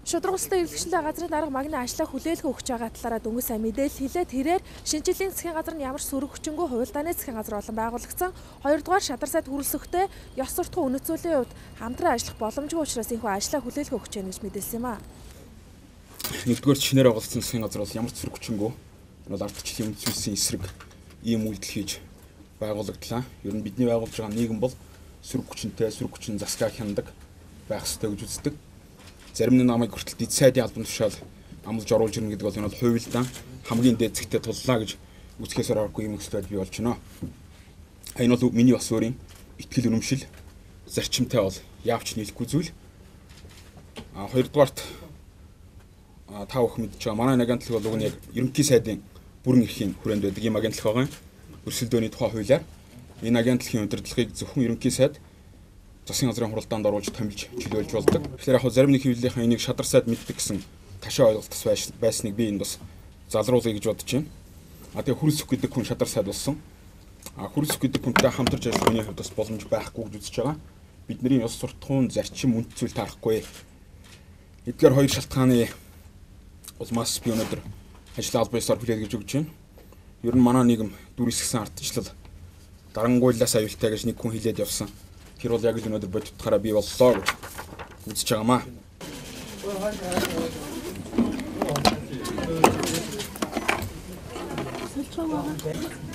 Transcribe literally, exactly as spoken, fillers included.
Шудрагчлалын эвлэгчлээ газрын дарга магны ажлаа хүлээлгэн өгч байгаа талаараа дөнгөж сайн мэдээлэл хэлээ. Тэрээр шинжилгээний засгийн газар нь ямар сөрөг хүчингү хувилдааны засгийн газар болон байгуулагдсан хоёрдугаар шадар сайд хүрэлцэхдээ ёс суртахуун үнэт зүйлийн хувьд хамтран ажиллах боломжгүй учраас энэхүү ажлаа хүлээлгэн өгч байна гэж мэдээлсэн юм а. Нэгдүгээр шинээр байгуулагдсан засгийн газар бол ямар ч сөрөг хүчингү бол ардчлалын үнэт зүйлсийн эсрэг ийм үйлдэл хийж байгуулагдлаа. Ер нь бидний байгуулж байгаа нийгэм бол сөрөг хүчинтэй, сөрөг хүчин засгаа хяндаг байх ёстой гэж үздэг. Зарим нь намайг хүртэл дэд сайдын албан тушаал амлаж оруулж ирнэ гэдэг бол энэ бол хувилдаан хамгийн дээд зэгтээ туллаа гэж үзэхээс аргагүй юм өсөлтөд бий болж байна. Энэ бол миний бас өөрийн итгэл үнэмшил зарчимтай бол яавч нийлэхгүй зүйл. А хоёрдугаарт та бүхэн мэдж байгаа манай агентлаг бол уг нь яг ерөнхий сайдын бүрэн эрхийн хүрээнд байдаг юм агентлаг байгаа. Өрсөлдөөний тухай хуулиар энэ агентлагийн удирдлагыг зөвхөн ерөнхий сайд засгийн газрын хуралдаанд оруулж томилж чөлөөлж болдог. Тэгэхээр яг зарим нэг хэвлэлийнхэн энийг шадар сайд мэддэг гэсэн ташаа ойлголт байсныг би энд бас залруулъя гэж бодож байна. А тэгээ хүрэлцэх гэдэг хүн шадар сайд болсон. А хүрэлцэх гэдэг хүнтэй хамтарч ажиллах хүний хувьд бас боломж байхгүй гэж үзэж байгаа. Бидний ёс суртахуун зарчим үнэт зүйл таарахгүй. Эдгээр хоёр шалтгааны улмаас би өнөөдөр ажлын албан ёсоор хүлээлгэж өгч байна. Ер нь манай нийгэм дүр эсгсэн ардчлал дарангуйлаас аюултай гэж нэг хүн хэлээд явсан. Тэр бол яг л өнөөдөр бодитгаараа бий боллоо гэж үзэж байгаамаа. Сэлчээ байгаа.